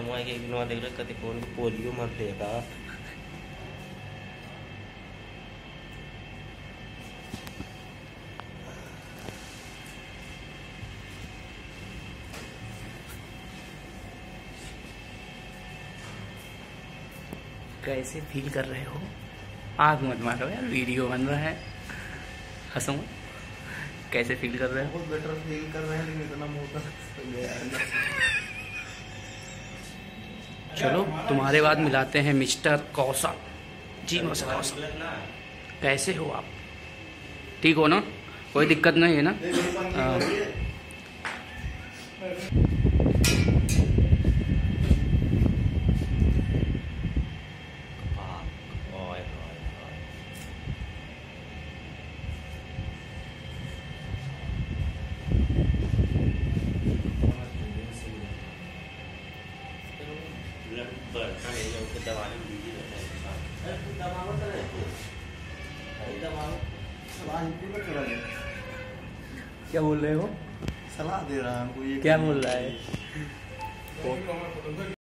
खत्म हुआ कि एक दिन देख रहे कति कौन पोलियो मर देगा। कैसे फील कर रहे हो? आग मत मारो यार, वीडियो बन रहा है। हंसो मत। कैसे फील कर रहे हो? बहुत बेटर फील कर रहे हैं, लेकिन इतना मोटा चलो तुम्हारे बाद मिलाते हैं मिस्टर कौशल जी। मिस्टर कौशल, कैसे हो आप? ठीक हो ना? कोई दिक्कत नहीं है ना? क्या बोल रहे हो? सलाह दे रहा है हमको। ये क्या बोल रहा है?